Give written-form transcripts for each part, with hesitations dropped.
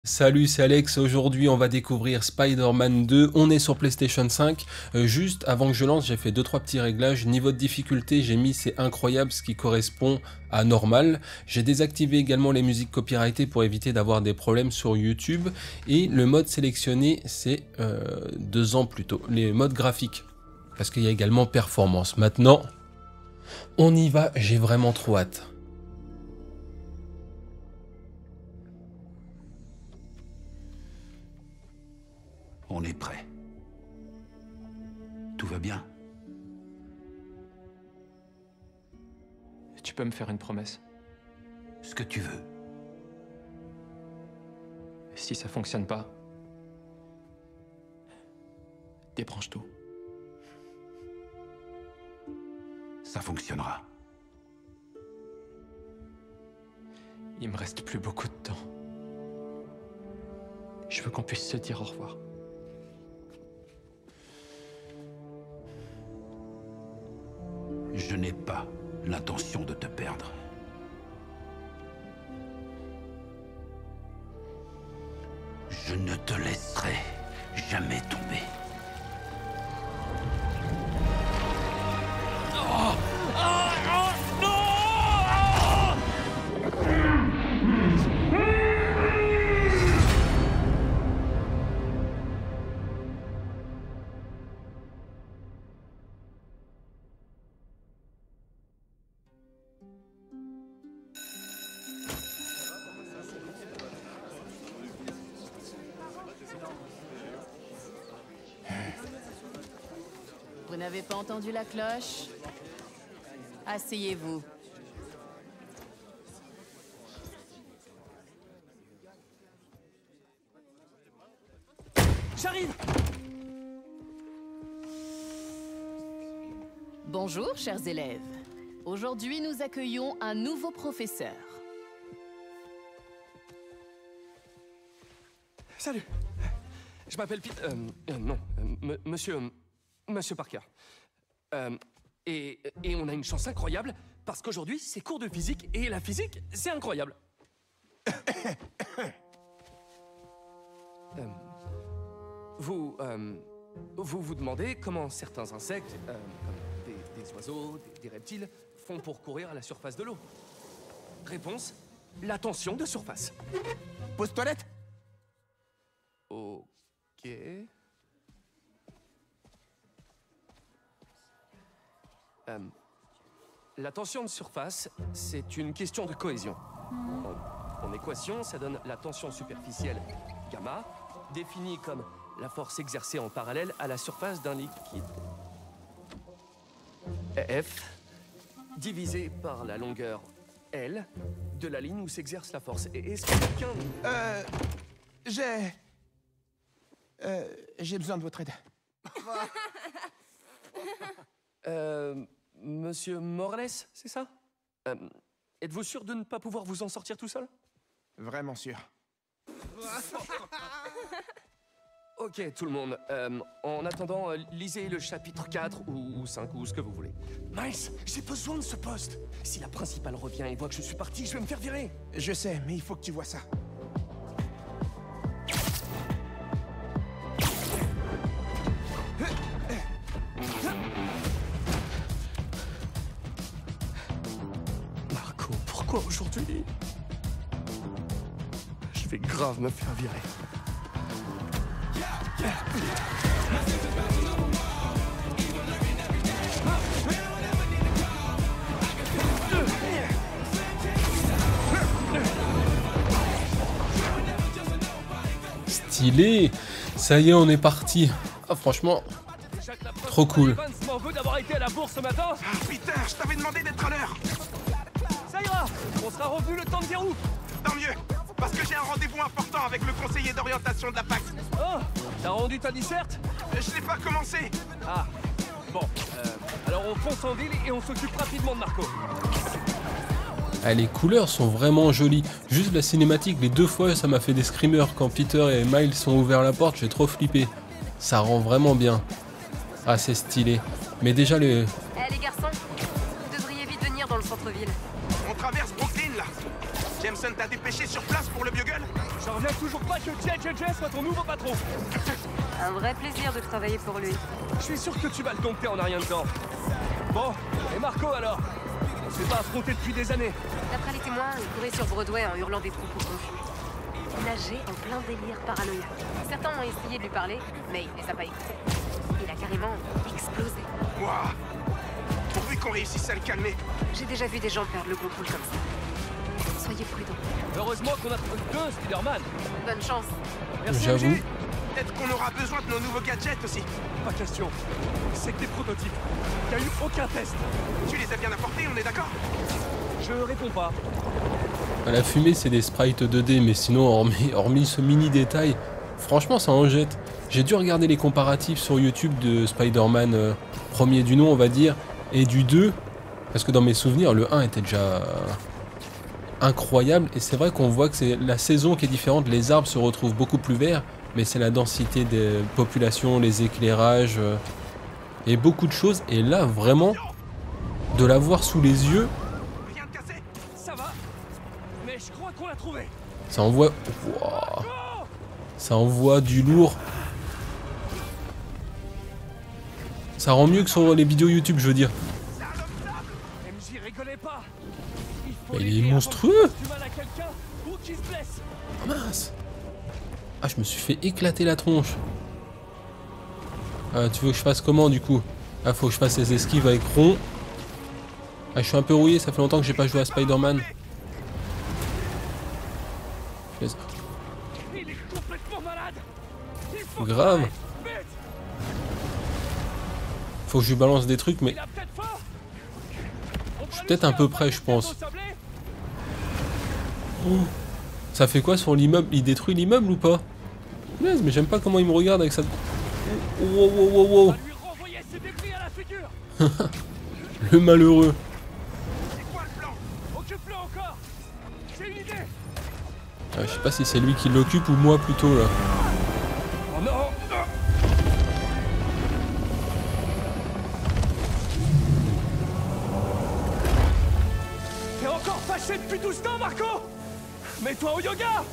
Salut, c'est Alex. Aujourd'hui, on va découvrir Spider-Man 2. On est sur PlayStation 5. Juste avant que je lance, j'ai fait 2-3 petits réglages. Niveau de difficulté, j'ai mis c'est incroyable, ce qui correspond à normal. J'ai désactivé également les musiques copyrightées pour éviter d'avoir des problèmes sur YouTube. Et le mode sélectionné, c'est 2 ans plus tôt. Les modes graphiques. Parce qu'il y a également performance. Maintenant, on y va. J'ai vraiment trop hâte. On est prêt. Tout va bien? Tu peux me faire une promesse? Ce que tu veux. Si ça fonctionne pas, débranche tout. Ça fonctionnera. Il me reste plus beaucoup de temps. Je veux qu'on puisse se dire au revoir. Je n'ai pas l'intention de te perdre. Je ne te laisserai jamais tomber. Vous n'avez pas entendu la cloche? Asseyez-vous. J'arrive! Bonjour, chers élèves. Aujourd'hui, nous accueillons un nouveau professeur. Salut! Je m'appelle Pete... Monsieur Parker. Et on a une chance incroyable, parce qu'aujourd'hui, c'est cours de physique, et la physique, c'est incroyable. Vous demandez comment certains insectes, comme des oiseaux, des reptiles, font pour courir à la surface de l'eau. Réponse, la tension de surface. Pause toilette. Ok... la tension de surface, c'est une question de cohésion. En équation, ça donne la tension superficielle, gamma, définie comme la force exercée en parallèle à la surface d'un liquide. F, divisé par la longueur L de la ligne où s'exerce la force. Et est-ce que quelqu'un... J'ai besoin de votre aide. Monsieur Morales, c'est ça? Êtes-vous sûr de ne pas pouvoir vous en sortir tout seul? Vraiment sûr. Ok, tout le monde. En attendant, lisez le chapitre 4 ou 5 ou ce que vous voulez. Miles, j'ai besoin de ce poste. Si la principale revient et voit que je suis parti, je vais me faire virer. Je sais, mais il faut que tu vois ça. Marco, pourquoi aujourd'hui? Je vais grave me faire virer. Stylé! Ça y est, on est parti. Ah, franchement, trop cool. M'en veut d'avoir été à la bourse ce matin. Ah, Peter, je t'avais demandé d'être à l'heure. Ça ira. On sera revenu le temps de dire où. Tant mieux, parce que j'ai un rendez-vous important avec le conseiller d'orientation de la fac. Oh, t'as rendu ta disserte? Je l'ai pas commencé. Ah, bon. Alors on fonce en ville et on s'occupe rapidement de Marco. Ah, les couleurs sont vraiment jolies. Juste la cinématique, les 2 fois, ça m'a fait des screamers. Quand Peter et Miles sont ouverts la porte, j'ai trop flippé. Ça rend vraiment bien. Ah, c'est stylé. Mais déjà, le... Eh les garçons, vous devriez vite venir dans le centre-ville. On traverse Brooklyn, là. Jameson t'a dépêché sur place pour le Bugle? J'en reviens toujours pas que JJJ soit ton nouveau patron. Un vrai plaisir de travailler pour lui. Je suis sûr que tu vas le dompter en un rien de temps. Bon, et Marco alors? On s'est pas affronté depuis des années. D'après les témoins, il courait sur Broadway en hurlant des propos confus. Il nageait en plein délire paranoïaque. Certains ont essayé de lui parler, mais il les a pas écoutés. Il a carrément explosé. Ouah. Pourvu qu'on réussisse à le calmer. J'ai déjà vu des gens perdre le contrôle comme ça. Soyez prudents. Heureusement qu'on a trouvé 2 Spider-Man. Bonne chance. Merci J'avoue. MJ. Peut-être qu'on aura besoin de nos nouveaux gadgets aussi. Pas question. C'est que des prototypes. Il n'y a eu aucun test. Tu les as bien apportés, on est d'accord? Je réponds pas. À la fumée, c'est des sprites 2D, mais sinon, hormis ce mini détail, franchement, ça en jette. J'ai dû regarder les comparatifs sur YouTube de Spider-Man premier du nom, on va dire, et du 2, parce que dans mes souvenirs, le 1 était déjà incroyable, et c'est vrai qu'on voit que c'est la saison qui est différente, les arbres se retrouvent beaucoup plus verts, mais c'est la densité des populations, les éclairages, et beaucoup de choses, et là, vraiment, de l'avoir sous les yeux, Rien de cassé. Ça va. Mais je crois qu'on l'a trouvé. ça envoie... Wouah. Ça envoie du lourd. Ça rend mieux que sur les vidéos YouTube, je veux dire. MJ rigolez pas. Il faut Mais il est l'aider avant monstrueux. qu'il fasse du mal à quelqu'un ou qu'il se blesse. Oh mince. Ah, je me suis fait éclater la tronche. Tu veux que je fasse comment du coup? Ah, faut que je fasse les esquives avec rond. Ah, je suis un peu rouillé, ça fait longtemps que j'ai pas joué à Spider-Man. Il est complètement malade. Il faut Grave. Vite. Faut que je lui balance des trucs, mais Il a peut-être faim. je suis peut-être un peu près, je pense. Oh. Ça fait quoi sur l'immeuble? Il détruit l'immeuble ou pas? Punaise, mais j'aime pas comment il me regarde avec ça. Wow, wow, wow, wow. On va lui renvoyer ses débris à la figure. Le malheureux. C'est quoi le plan? Occupe-le encore. J'ai une idée. Ah, je sais pas si c'est lui qui l'occupe ou moi plutôt là. Oh non. T'es encore fâché depuis tout ce temps, Marco? Mets-toi au yoga.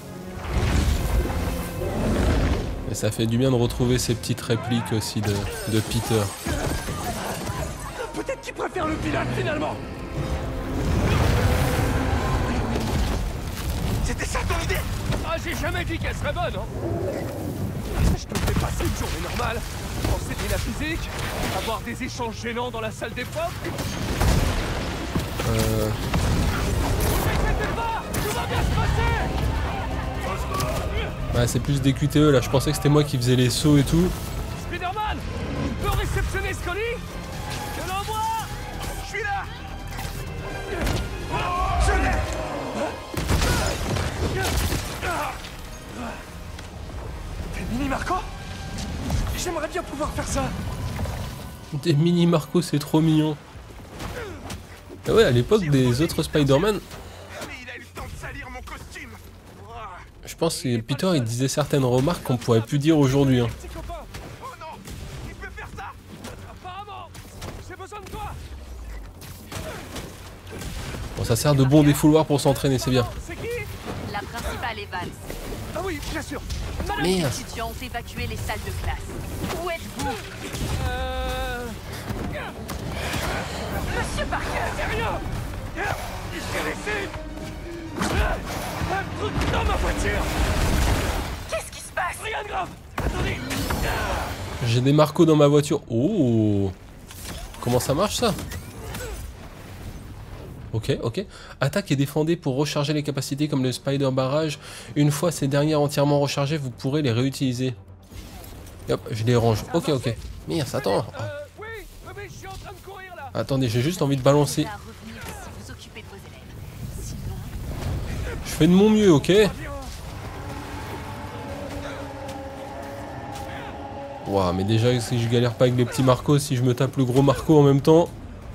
Et ça fait du bien de retrouver ces petites répliques aussi de Peter. Peut-être qu'il préfère le pilote finalement. C'était ça ton idée? Ah, j'ai jamais dit qu'elle serait bonne, hein. Je peux fais passer une journée normale, enseigner la physique, avoir des échanges gênants dans la salle des profs. T'inquiète pas, tout va bien se passer. Ouais, c'est plus des QTE là, je pensais que c'était moi qui faisais les sauts et tout. Spider-Man, tu peux réceptionner ce colis? Je l'envoie. Je suis là. Je l'ai. T'es mini Marco? J'aimerais bien pouvoir faire ça. Des mini Marco, c'est trop mignon. Et ouais, à l'époque des autres Spider-Man, Mais il a eu le temps de salir mon costume. Ouah. je pense que Peter il disait certaines remarques qu'on pourrait plus dire aujourd'hui. Hein. Petit copain, Oh non. Il peut faire ça. apparemment, j'ai besoin de toi. Bon, ça sert de bon défouloir pour s'entraîner, c'est bien. C'est qui? La principale est Vance. Ah oui, bien sûr. Les Merde. étudiants ont évacué les salles de classe. Où êtes-vous? Monsieur Parker, c'est rien. Il s'est laissé un truc dans ma voiture. Qu'est-ce qui se passe? Rien de grave. Attendez. J'ai des Marco dans ma voiture. Oh. Comment ça marche ça? Ok, ok. Attaque et défendez pour recharger les capacités comme le Spider Barrage. Une fois ces dernières entièrement rechargées, vous pourrez les réutiliser. Et hop, je les range. Ok, ok. Merde, attends. Oui, je suis en train de courir là. Attendez, j'ai juste envie de balancer. À revenir si vous occupez de vos élèves. Sinon, Je fais de mon mieux, ok? Ouah, mais déjà, si je galère pas avec les petits Marcos, si je me tape le gros Marco en même temps.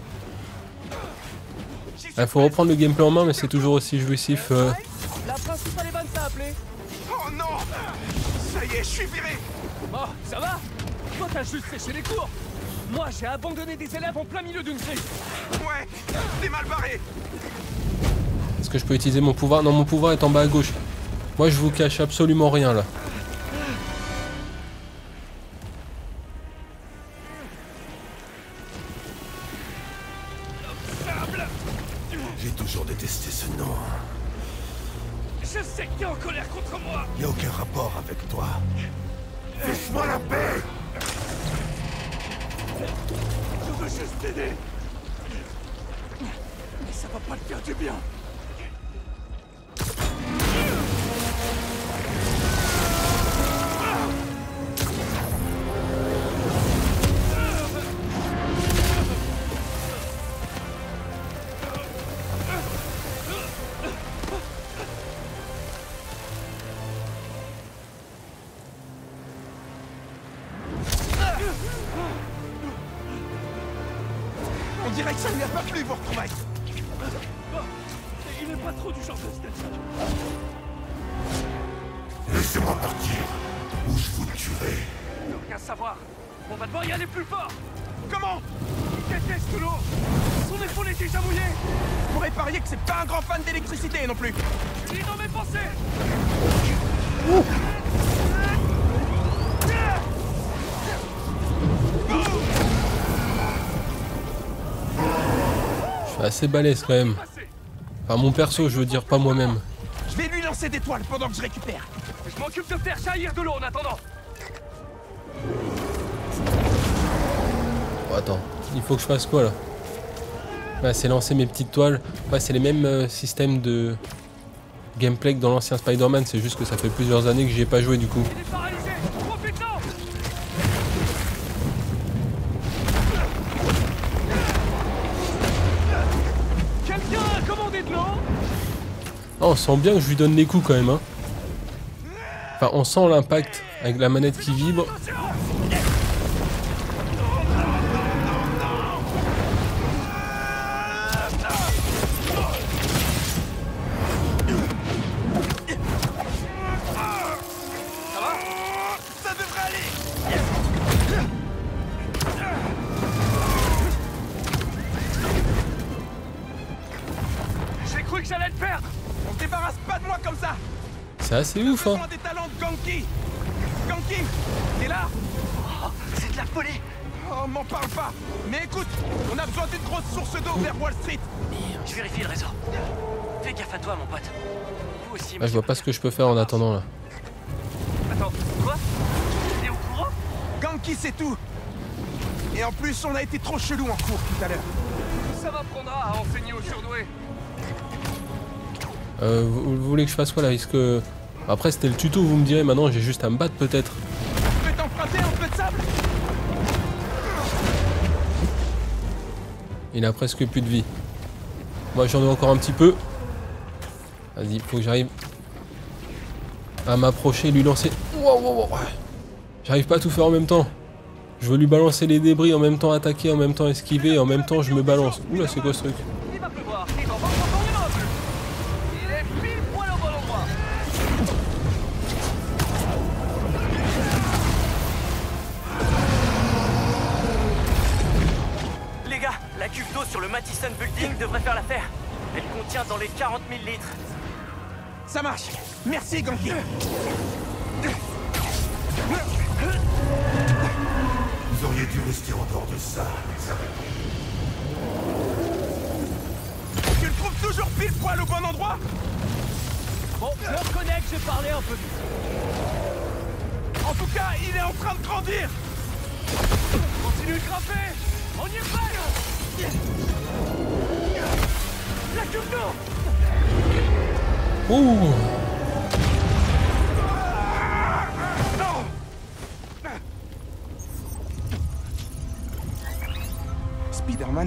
Il faut reprendre le gameplay en main, mais c'est toujours aussi jouissif. La principale est bonne, ça a appelé. Oh non. Ça y est, je suis viré. Bon, ça va? Toi, t'as juste séché les cours. Moi, j'ai abandonné des élèves en plein milieu d'une crise. Ouais. T'es mal barré. Est-ce que je peux utiliser mon pouvoir? Non, mon pouvoir est en bas à gauche. Moi je vous cache absolument rien là. J'ai toujours détesté ce nom. Je sais que t'es en colère contre moi. Y a aucun rapport avec toi. Laisse-moi la paix. Je veux juste t'aider. Mais ça va pas te faire du bien. On dirait que ça lui a pas plu, vos retrouvailles. Il est pas trop du genre de Stetson. Laissez-moi partir, ou je vous tuerai. Ne rien savoir. On va devoir y aller plus fort. Comment? Il déteste l'eau. Son épaule est déjà mouillée. Je pourrais parier que c'est pas un grand fan d'électricité non plus. Il est dans mes pensées. Je suis assez balèze quand même. Enfin mon perso je veux dire, pas moi-même. Je vais lui lancer des toiles pendant que je récupère. Je m'occupe de faire jaillir de l'eau en attendant. Oh, attends, il faut que je fasse quoi là? Ouais, c'est lancer mes petites toiles. Ouais, c'est les mêmes systèmes de gameplay que dans l'ancien Spider-Man, c'est juste que ça fait plusieurs années que j'y ai pas joué du coup. Il est paralysé. Profite-en. Quelqu'un a commandé de l'eau? Oh, on sent bien que je lui donne des coups quand même, hein. Enfin, on sent l'impact avec la manette qui vibre. Ça devrait aller. J'ai cru que j'allais le perdre. On se débarrasse pas de moi comme ça. C'est assez ouf, hein. Besoin des talents de Ganke. Ganke, t'es là? Oh, c'est de la folie. Oh, m'en parle pas. Mais écoute, on a besoin d'une grosse source d'eau vers Wall Street. Je vérifie le réseau. Fais gaffe à toi, mon pote. Vous aussi. Ah, je vois pas ce que je peux faire en attendant là. Attends, quoi? T'es au courant? Ganke, c'est tout. Et en plus, on a été trop chelou en cours tout à l'heure. Ça m'apprendra à enseigner aux surdoués. Vous voulez que je fasse quoi là? Est-ce que... Après c'était le tuto, vous me direz, maintenant j'ai juste à me battre peut-être. Je peux t'emprunter un peu de sable? Il a presque plus de vie. Moi j'en ai encore un petit peu. Vas-y, faut que j'arrive à m'approcher, lui lancer. Wow, wow, wow. J'arrive pas à tout faire en même temps. Je veux lui balancer les débris, en même temps attaquer, en même temps esquiver, en même temps je me balance. Oula, c'est quoi ce truc? Il va pleuvoir. Il va pas encore plus. Il est pile poil au bon endroit. Les gars, la cuve d'eau sur le Madison Building devrait faire l'affaire. Elle contient dans les 40 000 litres. Ça marche. Merci, Ganke. Vous auriez dû rester en dehors de ça, les amis. Tu le trouves toujours pile poil au bon endroit? Bon, je reconnais que j'ai parlé un peu vite. En tout cas, il est en train de grandir. Continue de grimper. On y est prêt. La cuve d'eau. Ouh. Non. Spider-Man.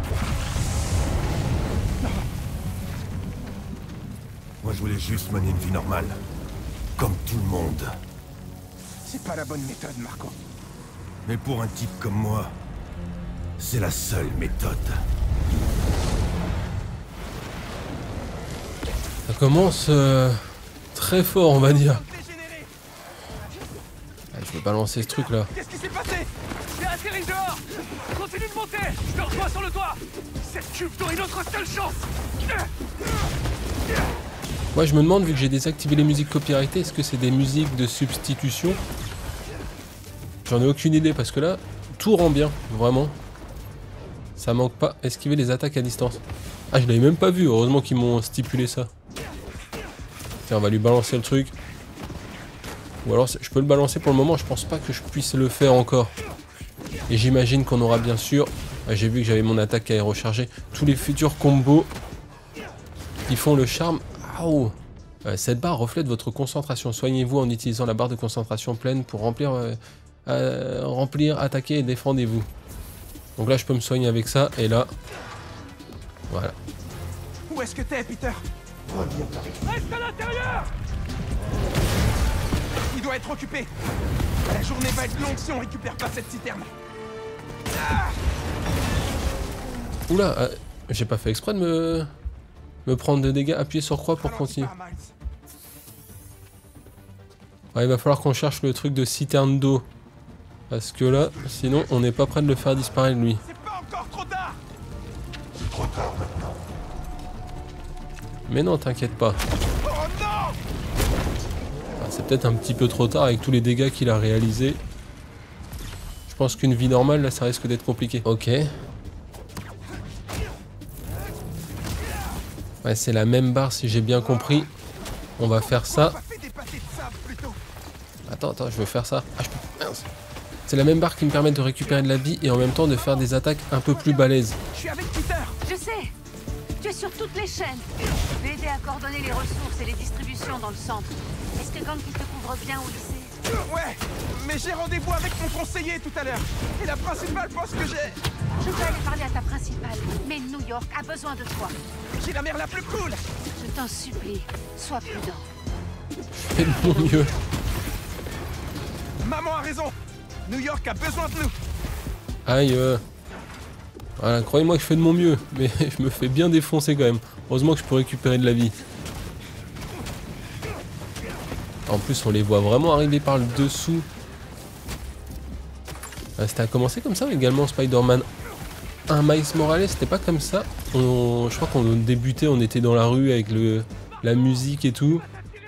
Moi, je voulais juste mener une vie normale. Comme tout le monde. C'est pas la bonne méthode, Marco. Mais pour un type comme moi, c'est la seule méthode. Ça commence très fort, on va dire. Dégénéré. Ah, je vais balancer ce truc là. Qu'est-ce qui s'est passé? J'ai atterri dehors. Continue de monter. Je te rejoins sur le toit. Cette cuve d'eau est notre seule chance. Moi je me demande, vu que j'ai désactivé les musiques copyrightées, est-ce que c'est des musiques de substitution? J'en ai aucune idée parce que là, tout rend bien, vraiment. Ça manque pas. Esquiver les attaques à distance. Ah, je l'avais même pas vu, heureusement qu'ils m'ont stipulé ça. Tiens, on va lui balancer le truc. Ou alors, je peux le balancer pour le moment, je pense pas que je puisse le faire encore. Et j'imagine qu'on aura bien sûr... Ah, j'ai vu que j'avais mon attaque aérochargée. Tous les futurs combos qui font le charme. Oh. Cette barre reflète votre concentration. Soignez-vous en utilisant la barre de concentration pleine pour remplir, attaquer et défendez-vous. Donc là, je peux me soigner avec ça. Et là, voilà. Où est-ce que t'es, Peter? Reste à l'intérieur! Il doit être occupé. La journée va être longue si on récupère pas cette citerne. Oula, j'ai pas fait exprès de me prendre de dégâts. Appuyez sur croix pour continuer. Ouais, il va falloir qu'on cherche le truc de citerne d'eau. Parce que là, sinon, on n'est pas prêt de le faire disparaître, lui. C'est pas encore trop tard. C'est trop tard maintenant. Mais non, t'inquiète pas. Oh non! C'est peut-être un petit peu trop tard avec tous les dégâts qu'il a réalisés. Je pense qu'une vie normale, là, ça risque d'être compliqué. Ok. Ouais, c'est la même barre, si j'ai bien compris. On va faire ça. Attends, je veux faire ça. Ah, je peux... Mince. C'est la même barre qui me permet de récupérer de la vie et en même temps de faire des attaques un peu plus balèzes. Je suis avec Peter. Je sais. Tu es sur toutes les chaînes. Je vais aider à coordonner les ressources et les distributions dans le centre. Est-ce que Gang qui te couvre bien au lycée? Ouais, mais j'ai rendez-vous avec mon conseiller tout à l'heure. Et la principale pense que j'ai... Je vais aller parler à ta principale, mais New York a besoin de toi. J'ai la mère la plus cool. Je t'en supplie, sois prudent. Fais de mon mieux. Maman a raison. New York a besoin de nous. Aïe. Voilà, croyez-moi que je fais de mon mieux, mais je me fais bien défoncer quand même. Heureusement que je peux récupérer de la vie. En plus, on les voit vraiment arriver par le dessous. C'était à commencer comme ça également, Spider-Man 1 Miles Morales, c'était pas comme ça. Je crois qu'on débutait, on était dans la rue avec la musique et tout.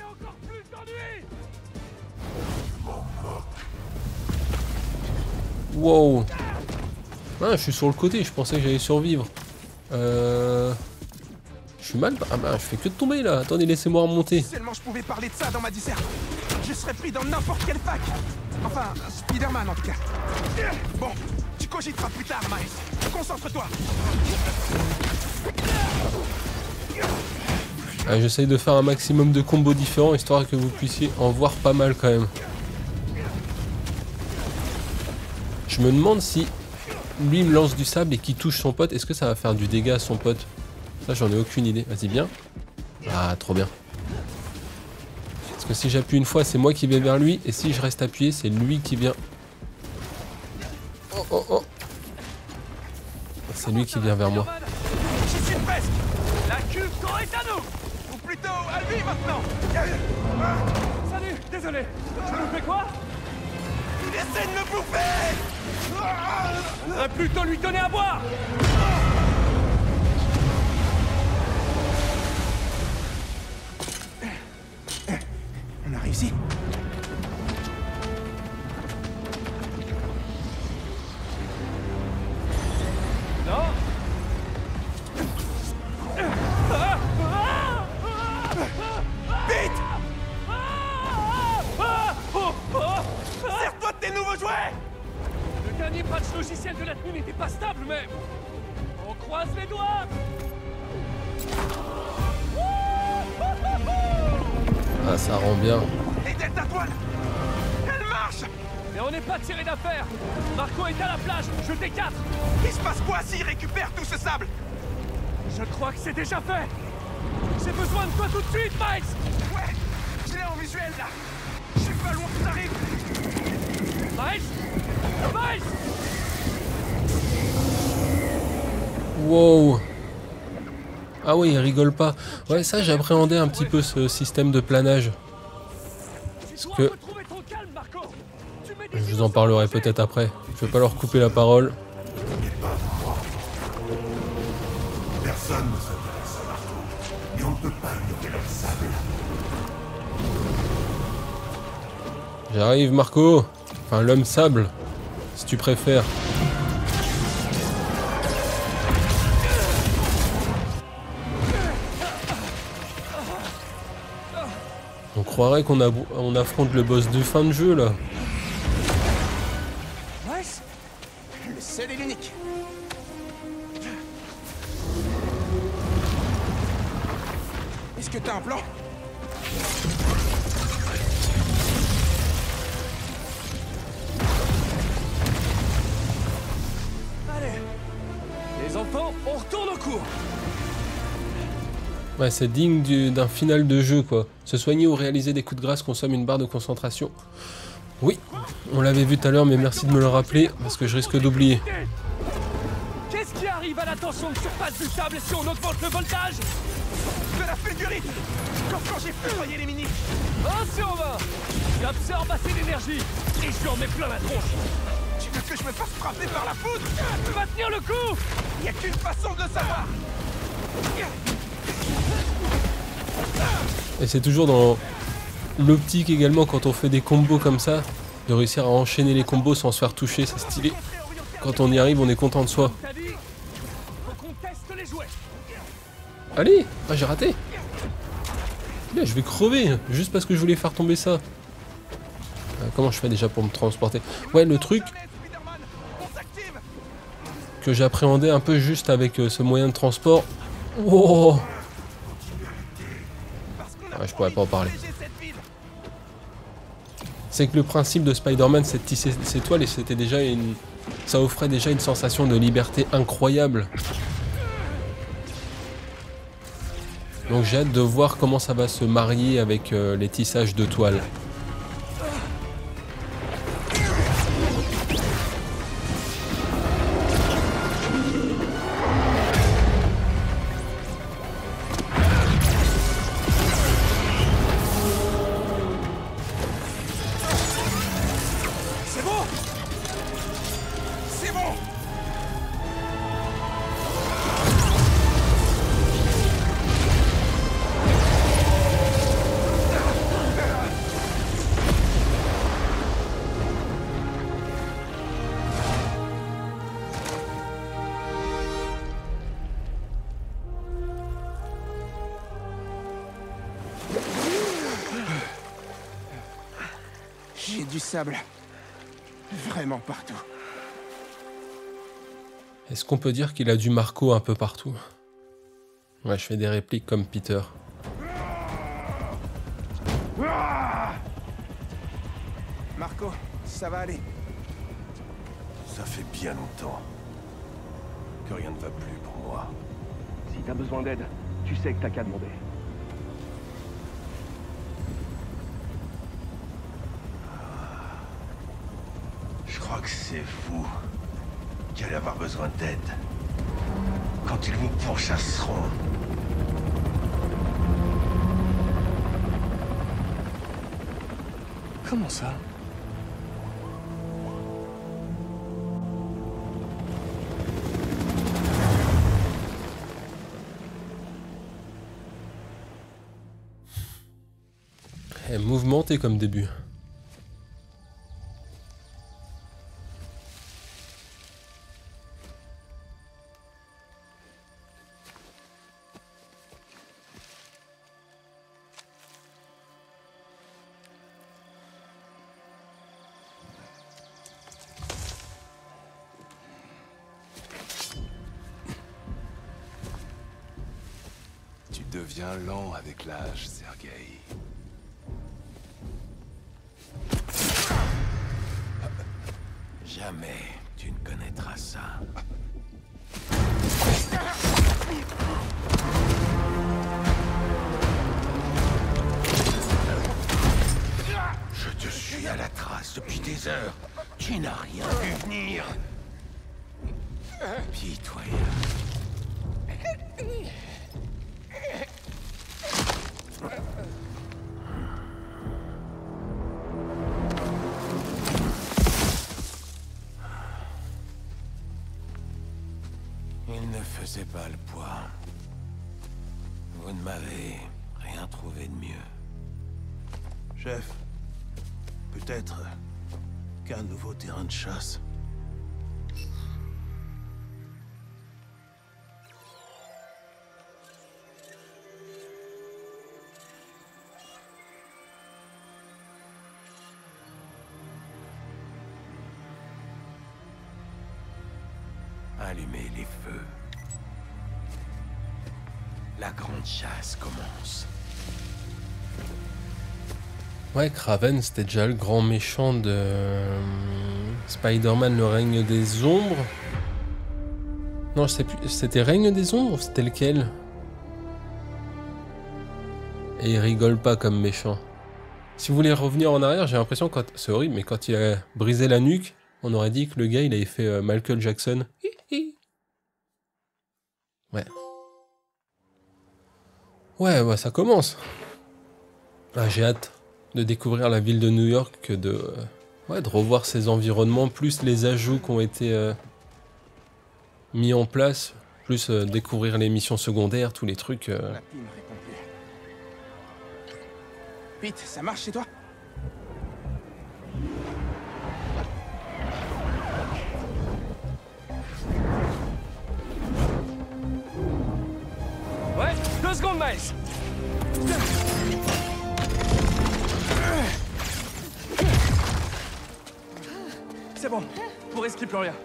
Wow. Ah, je suis sur le côté, je pensais que j'allais survivre. Je suis mal. Ah bah, je fais que de tomber là. Attendez, laissez-moi remonter. Si seulement je pouvais parler de ça dans ma disserte, je serais pris dans n'importe quelle fac. Enfin, Spider-Man en tout cas. Bon, tu cogiteras plus tard, Miles. Concentre-toi. Ah, j'essaye de faire un maximum de combos différents histoire que vous puissiez en voir pas mal quand même. Je me demande si lui me lance du sable et qu'il touche son pote, est-ce que ça va faire du dégât à son pote? Ça, j'en ai aucune idée. Vas-y, bien. Ah, trop bien. Parce que si j'appuie une fois, c'est moi qui vais vers lui. Et si je reste appuyé, c'est lui qui vient. Oh, oh, oh. C'est lui qui vient vers moi. J'y suis presque. La cuve est à nous. Ou plutôt à lui maintenant. Salut, désolé. Tu nous fais quoi? Il essaie de me bouffer. Plutôt lui donner à boire. On a réussi. Non. Vite! Serre-toi de tes nouveaux jouets! Le dernier patch logiciel de la tenue n'était pas stable, mais... On croise les doigts! Ah, ça rend bien. Les Delta Toiles! Elle marche! Mais on n'est pas tiré d'affaire! Marco est à la plage, je t'écarte! Il se passe quoi s'il récupère tout ce sable? Je crois que c'est déjà fait! J'ai besoin de toi tout de suite, Miles! Ouais! Je l'ai en visuel là! Je suis pas loin que t'arrives! Miles! Miles! Wow. Ah oui, il rigole pas. Ouais, ça, j'appréhendais un petit peu ce système de planage. Parce que... Je vous en parlerai peut-être après. Je vais pas leur couper la parole. Personne ne s'intéresse à Marteau. Et on ne peut pas ignorer leur sable. J'arrive, Marco. Enfin, l'homme sable, si tu préfères. On croirait qu'on affronte le boss de fin de jeu, là. Wes, le seul et l'unique. Est-ce que t'as un plan? Allez, les enfants, on retourne au cours. Ouais, c'est digne d'un final de jeu, quoi. Se soigner ou réaliser des coups de grâce consomme une barre de concentration. Oui, on l'avait vu tout à l'heure, mais merci de me le rappeler, parce que je risque d'oublier. Qu'est-ce qui arrive à la tension de surface du sable si on augmente le voltage? De la fulgurite. Quand j'ai foudroyé les mini. 1 sur 20. J'absorbe assez d'énergie et je lui en mets plein la tronche. Tu veux que je me fasse frapper par la foudre? Tu vas tenir le coup. Y a qu'une façon de le savoir. Et c'est toujours dans l'optique également, quand on fait des combos comme ça, de réussir à enchaîner les combos sans se faire toucher, c'est stylé. Quand on y arrive, on est content de soi. T'as dit? Faut qu'on teste les jouets. Allez! Ah, j'ai raté! Là, je vais crever, juste parce que je voulais faire tomber ça. Comment je fais déjà pour me transporter? Ouais, le truc que j'appréhendais un peu juste avec ce moyen de transport. Oh! Ouais, je pourrais pas en parler. C'est que le principe de Spider-Man, c'est de tisser ses toiles et c'était déjà ça offrait déjà une sensation de liberté incroyable. Donc j'ai hâte de voir comment ça va se marier avec les tissages de toiles. J'ai du sable. Vraiment partout. Est-ce qu'on peut dire qu'il a du Marco un peu partout? Ouais, je fais des répliques comme Peter. Marco, ça va aller. Ça fait bien longtemps que rien ne va plus pour moi. Si t'as besoin d'aide, tu sais que t'as qu'à demander. Je crois que c'est vous qui allez avoir besoin d'aide quand ils vous pourchasseront. Comment ça? Mouvementé comme début. Tu deviens lent avec l'âge, Sergueï. Jamais tu ne connaîtras ça. Je te suis à la trace depuis des heures. Tu n'as rien vu venir. Pitoyable. Il ne faisait pas le poids. Vous ne m'avez rien trouvé de mieux. Chef, peut-être qu'un nouveau terrain de chasse. Allumez les feux. La grande chasse commence. Ouais, Kraven, c'était déjà le grand méchant de Spider-Man, le règne des ombres. Non, je sais plus, c'était règne des ombres, c'était lequel? Et il rigole pas comme méchant. Si vous voulez revenir en arrière, j'ai l'impression, c'est horrible, mais quand il a brisé la nuque, on aurait dit que le gars, il avait fait Michael Jackson. Ouais. Ouais, bah ça commence. Ah, j'ai hâte de découvrir la ville de New York que de revoir ses environnements, plus les ajouts qui ont été mis en place, plus découvrir les missions secondaires, tous les trucs. La pile répond plus. Pete, ça marche chez toi? Ouais, 2 secondes, Miles. C'est bon, Pour risquer plus rien.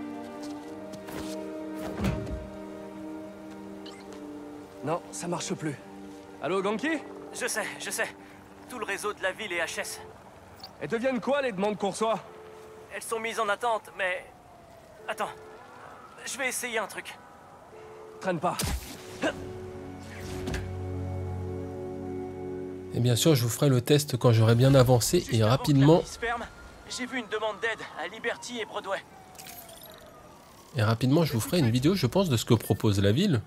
Non, ça marche plus. Allô, Ganke? Je sais. Tout le réseau de la ville est HS. Elles deviennent quoi, les demandes qu'on reçoit? Elles sont mises en attente, mais... Attends. Je vais essayer un truc. Traîne pas. Et bien sûr, je vous ferai le test quand j'aurai bien avancé Juste et avant rapidement. que la vie se ferme, j'ai vu une demande d'aide à Liberty et Broadway. Et rapidement, je vous ferai une vidéo, je pense, de ce que propose la ville.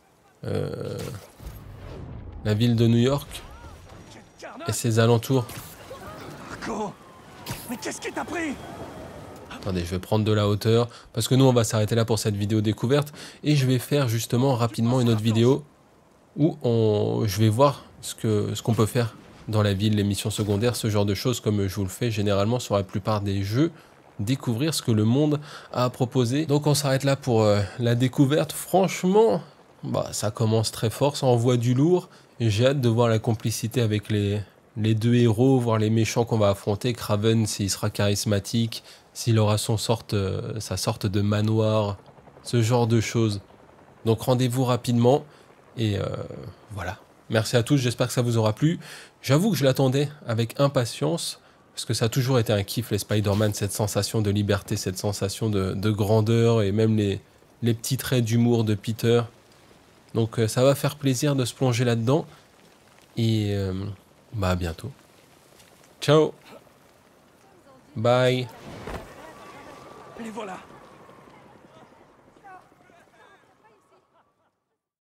La ville de New York et ses alentours. Marco, mais qu'est-ce qui t'a pris? Attendez, je vais prendre de la hauteur, parce que nous, on va s'arrêter là pour cette vidéo découverte. Et je vais faire justement rapidement une autre vidéo où je vais voir ce qu'on peut faire dans la ville, les missions secondaires, ce genre de choses, comme je vous le fais généralement sur la plupart des jeux. Découvrir ce que le monde a à proposer. Donc on s'arrête là pour la découverte. Franchement, bah, ça commence très fort, ça envoie du lourd. Et j'ai hâte de voir la complicité avec les deux héros, voir les méchants qu'on va affronter. Kraven, s'il sera charismatique, s'il aura sa sorte de manoir, ce genre de choses. Donc rendez-vous rapidement. Et voilà. Merci à tous, j'espère que ça vous aura plu. J'avoue que je l'attendais avec impatience. Parce que ça a toujours été un kiff, les Spider-Man, cette sensation de liberté, cette sensation de grandeur et même les petits traits d'humour de Peter. Donc ça va faire plaisir de se plonger là-dedans. Et bah à bientôt. Ciao. Bye. Les voilà.